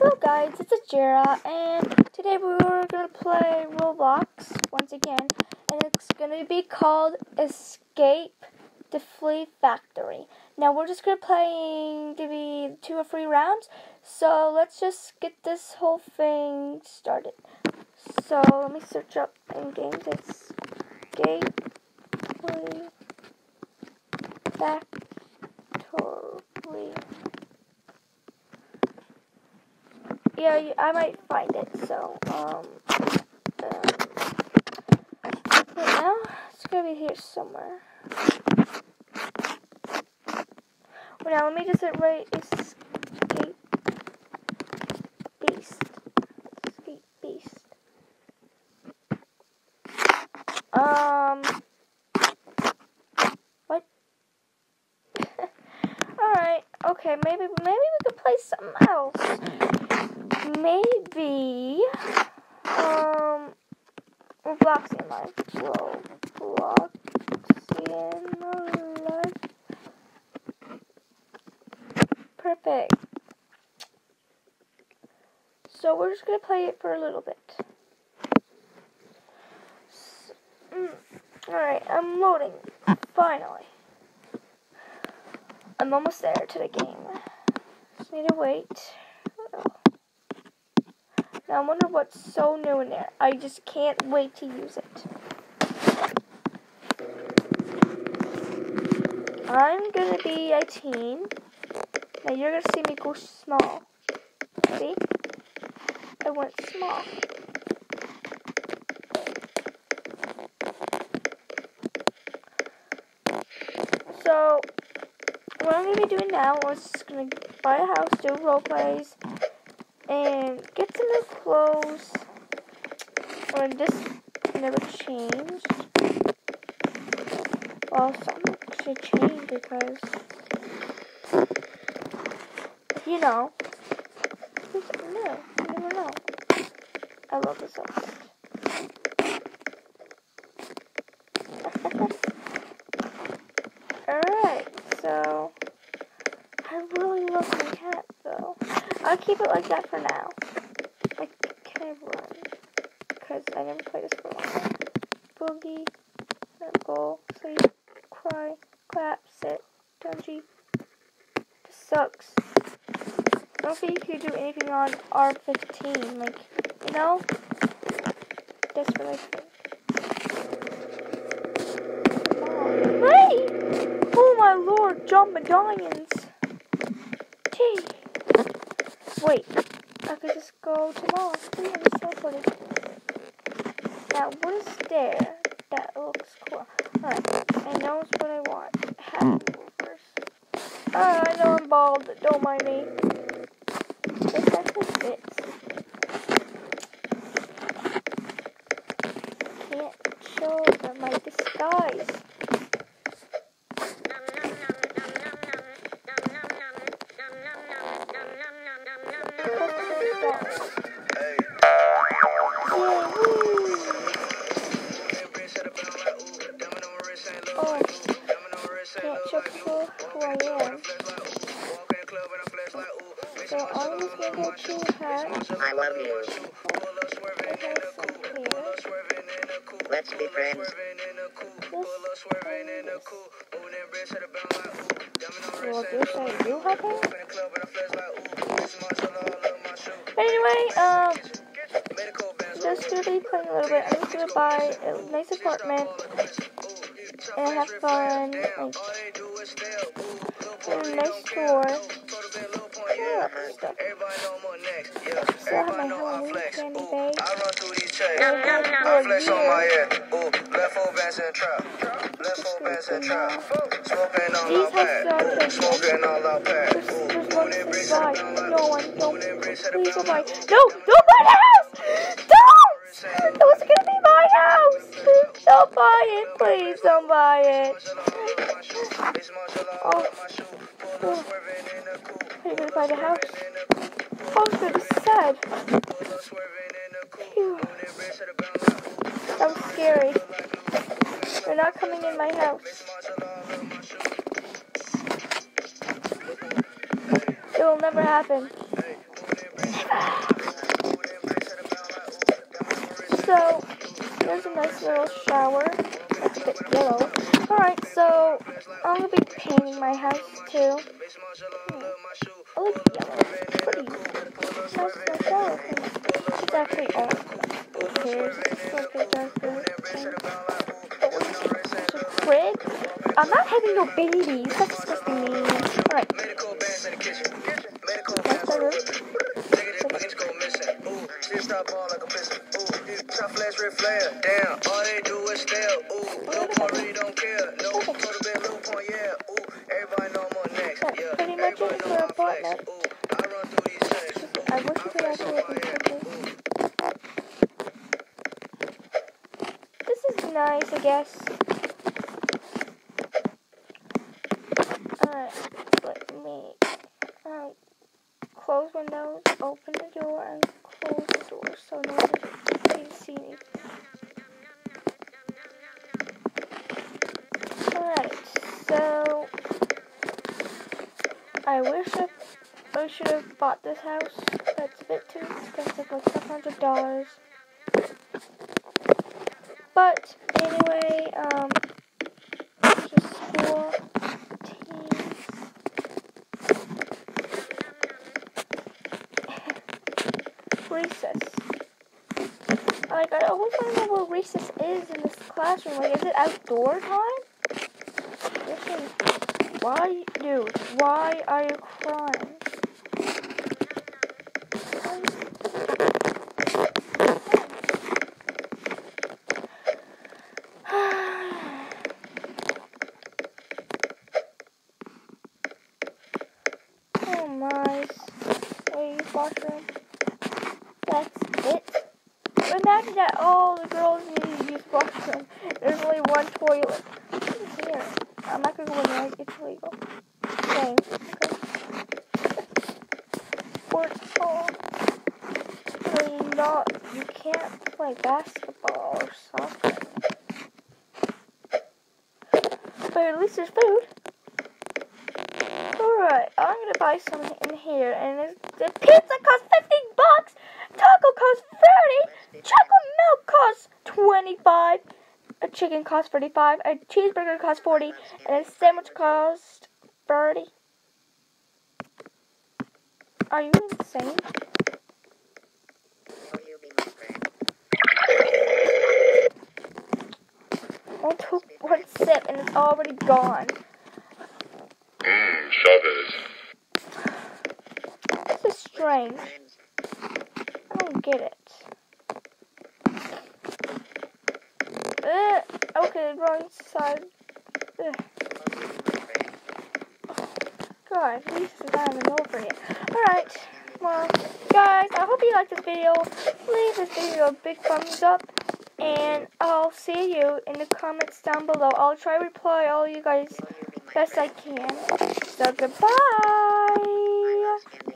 Hello guys, it's Ajira, and today we're going to play Roblox once again, and it's going to be called Escape the Flea Factory. Now we're just going to play maybe 2 or 3 rounds, so let's just get this whole thing started. So let me search up in games. Escape Flea Factory. Yeah, I might find it, so, right now, it's gonna be here somewhere. Well, now, let me just write Escape Beast. Escape Beast. What? Alright, okay, maybe we could play something else. Maybe, ROBLOXIAN Live. ROBLOXIAN Live. Perfect. So we're just gonna play it for a little bit. Alright, I'm loading. Finally. I'm almost there to the game. Just need to wait. Now, I wonder what's so new in there. I just can't wait to use it. I'm gonna be a teen. Now, you're gonna see me go small. See? I went small. So, what I'm gonna be doing now is just gonna buy a house, do role plays, and get some new clothes. Well, this never changed. Well, something should change because, you know, there's something new. You never know. I love this outfit. Alright, so, I really love my hat though. I'll keep it like that for now. Like, can I run? Because I never played this for a long time. Boogie, go, sleep, cry, clap, sit, dungy. This sucks. I don't think you could do anything on R15. Like, you know? That's what I think. Hey! Oh my lord, John Medallions. Gee. Wait, I could just go to Mall. Now, what is there that looks cool? Alright, I know it's what I want. Happy movers. I know I'm bald, but don't mind me. This actually fits. Can't show them my disguise. Who I am. So I'm just gonna go to hat. I love you. Let's be friends. Well, this I do have hair. Anyway, just gonna be playing a little bit. I'm just gonna buy a nice apartment and have fun. Like, a nice tour. Yeah, stuff. So I have my Halloween candy bag. I flex on my head. Left foot bands and trap. Left foot bands and trap. Smoking on our pad. Smoking on our pad. There's one to buy. No one, don't. Please don't buy. No, don't buy the house! Don't! It was gonna be my house! Don't buy it, please don't buy it. Oh. Are you gonna buy the house? Oh, it's gonna be sad. Phew. That was scary. They're not coming in my house. It will never happen. Never. little shower. That's a bit yellow. Alright, so I'm gonna be painting my house too. I like yellow. It's pretty. Nice little shower. It's actually orange. Who cares? It's like a darker thing. It's a crib. I'm not having no babies. That's disgusting me. Alright. That's the room. Damn, all they do is stare. Ooh, nobody don't care. No, go to bed, little point, yeah. Ooh, everybody know I'm on next. That's Yeah, pretty much it for apartment. ooh, I run through these things. I wish you could actually look at this. This is nice, I guess. Alright, let me close windows, open the door, and close the door so nobody can see me. Alright, so I wish I should have bought this house. That's a bit too expensive, like $700. But anyway, just school, teams. Recess. Like, I always want to know where recess is in this classroom. Like, is it outdoor time? Why, dude? Why are you crying? Oh my! Ladies' washroom. That's it. Imagine that all the girls need to use washroom. There's only one toilet. What's here? I'm not gonna go in there. It's illegal. Okay. Sports ball. Really not. You can't play basketball or soccer. But at least there's food. Alright, I'm gonna buy some in here, and the pizza costs $15, taco costs $30, chocolate milk costs $25, a chicken costs $35, a cheeseburger costs $40, and a sandwich costs $30. Are you insane? I took one sip and it's already gone. Chavez. This is strange. I don't get it. Okay, wrong side. God, at least it's not even over yet. Alright, well, guys, I hope you liked this video. Leave this video a big thumbs up. And I'll see you in the comments down below. I'll try to reply all you guys best I can. So, goodbye!